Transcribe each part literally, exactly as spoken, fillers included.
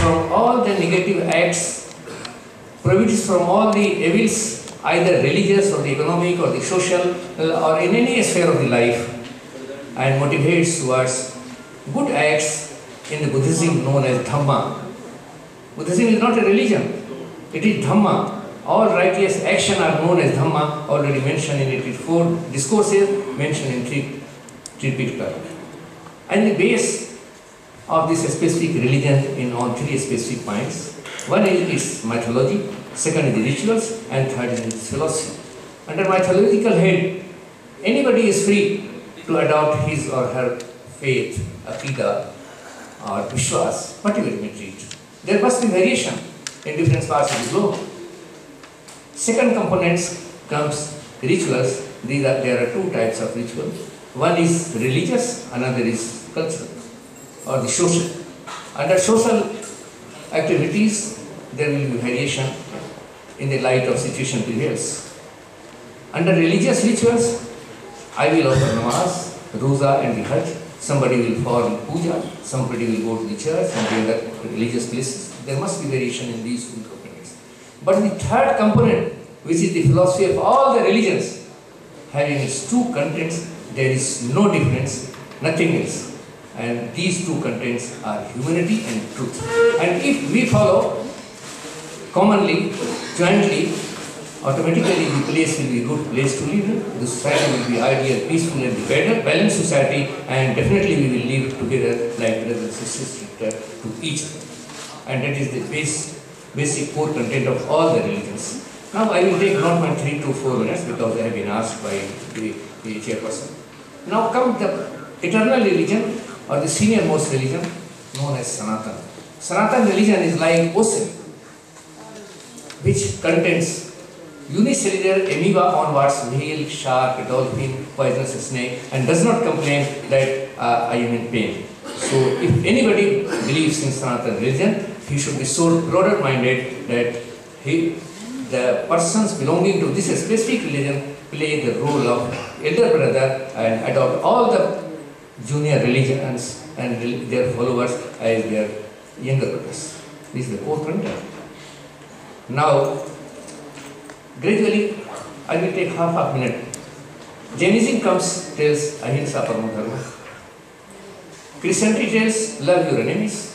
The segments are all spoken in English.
from all the negative acts, prohibits from all the evils, either religious or the economic or the social or in any sphere of the life, and motivates towards good acts in the Buddhism known as Dhamma. Buddhism is not a religion, it is Dhamma. All righteous action are known as Dhamma, already mentioned in eighty-four discourses, mentioned in three, three Pitaka. And the base of this specific religion in on three specific points. One is its mythology, second is the rituals, and third is its philosophy. Under mythological head, anybody is free to adopt his or her faith, Aqidah, or Vishwas, whatever you may treat. There must be variation in different parts of the globe. Second components comes rituals. These are, there are two types of ritual. One is religious, another is cultural or the social. Under social activities, there will be variation in the light of situation prevails. Under religious rituals, I will offer namaz, roza and the hajj. Somebody will fall puja, somebody will go to the church and the other religious places. There must be variation in these two components. But the third component, which is the philosophy of all the religions, having its two contents, there is no difference, nothing else. And these two contents are humanity and truth. And if we follow commonly, jointly, automatically the place will be a good place to live in. The society will be ideal, peaceful and better, balanced society, and definitely we will live together like brothers and sisters to each other. And that is the base, basic core content of all the religions. Now I will take not my three to four minutes because I have been asked by the, the chairperson. Now come the eternal religion or the senior most religion known as Sanatana. Sanatana religion is like ocean which contains unicellular amoeba onwards, whale, shark, dolphin, poisonous snake, and does not complain that uh, I am in pain. So if anybody believes in Sanatana religion, he should be so broader minded that he, the persons belonging to this specific religion play the role of elder brother and adopt all the junior religions and their followers as their younger brothers. This is the core content. Now, gradually, I will take half a minute. Jainism comes, tells Ahimsa Paramo Dharma. Christianity tells love your enemies.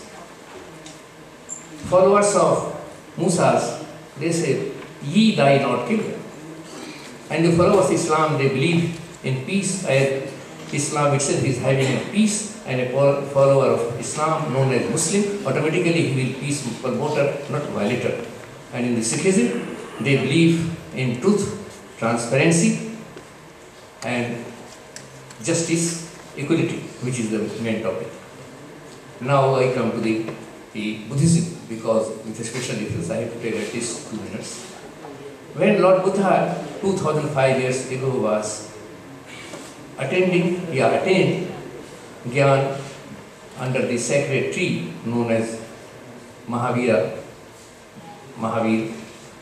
Followers of Musa's, they say, ye die not kill. And the followers of Islam, they believe in peace, as Islam itself is having a peace, and a follower of Islam known as Muslim, automatically he will peace promoter, not violator. And in the Sikhism, they believe in truth, transparency, and justice, equality, which is the main topic. Now I come to the, the Buddhism, because with a special difference I have to take at least two minutes. When Lord Buddha, two thousand five years ago, was attending, yeah, attained Gyan under the sacred tree known as Mahavira, Mahavir,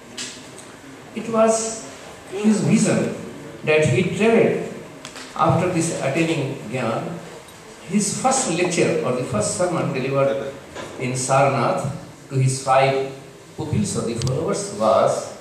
it was his vision that he travelled after this attaining Gyan. His first lecture or the first sermon delivered in Sarnath to his five pupils or the followers was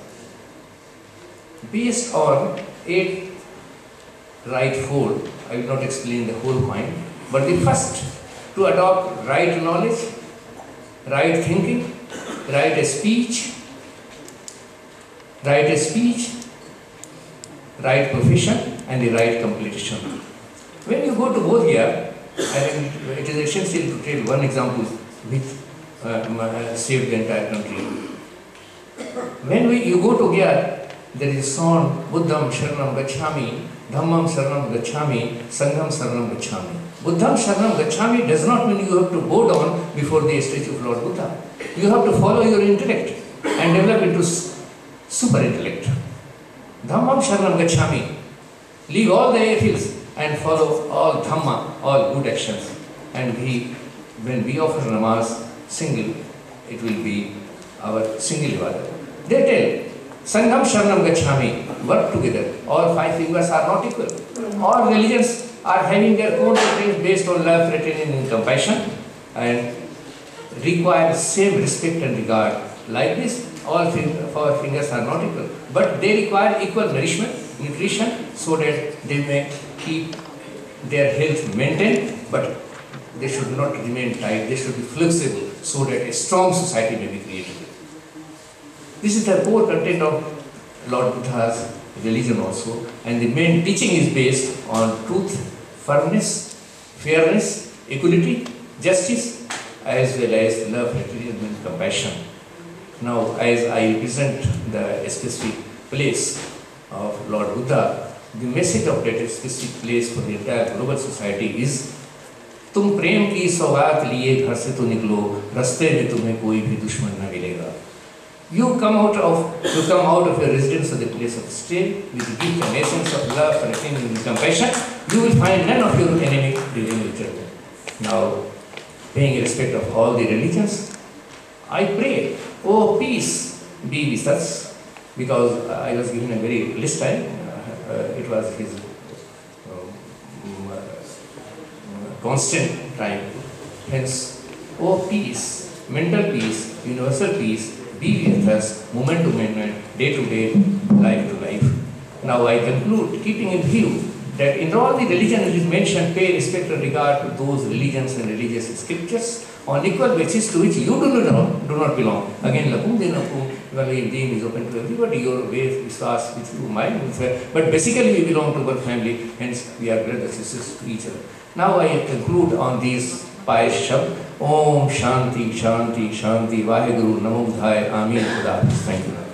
based on eight right fold. I will not explain the whole point, but the first to adopt right knowledge, right thinking, right speech, right speech, right profession, and the right completion. When you go to Bodh Gaya, and it is essential to tell one example which uh, saved the entire country. When we, you go to Gaya, there is a song, Buddham Sharanam Gacchami, Dhammam Sharanam Gacchami, Sangham Sharanam Gacchami. Buddham Sharanam Gacchami does not mean you have to bow down before the statue of Lord Buddha. You have to follow your intellect and develop into super intellect. Dhammam Sharanam Gacchami. Leave all the evils and follow all Dhamma, all good actions. And we, when we offer namaz single, it will be our single ibadah. They tell, Sangham Sharanam Gacchami, work together. All five fingers are not equal. All religions are having their own teachings based on love, fraternity and compassion. And require same respect and regard. Like this, all of our fingers are not equal, but they require equal nourishment, nutrition, so that they may keep their health maintained, but they should not remain tight, they should be flexible, so that a strong society may be created. This is the core content of Lord Buddha's religion also, and the main teaching is based on truth, firmness, fairness, equality, justice, as well as love, patriotism and compassion. Now, as I represent the specific place of Lord Buddha, the message of that specific place for the entire global society is, तुम प्रेम की सौगात लिए घर से तो निकलो, रास्ते में तुम्हें कोई भी दुश्मन न मिलेगा. You come out of you come out of your residence or the place of stay with the gift and essence of love, connecting and compassion. You will find none of your enemy living with you. Now, paying respect of all the religions, I pray, oh peace be with us, because I was given a very list time. Uh, uh, it was his um, uh, constant time. Hence, oh peace, mental peace, universal peace, be with us, moment to moment, day to day, life to life. Now I conclude, keeping in view that in all the religion it is mentioned, pay respect and regard to those religions and religious scriptures on equal basis to which you do not, do not belong. Again, lakum dinakum, deen is open to everybody, your way is fast with you, mine with her. But basically we belong to one family, hence we are brothers and sisters to each other. Now I conclude on these pious shabd. Om Shanti, Shanti, Shanti, Vaheguru, Namo Buddhaya, Amin, Khuda. Thank you.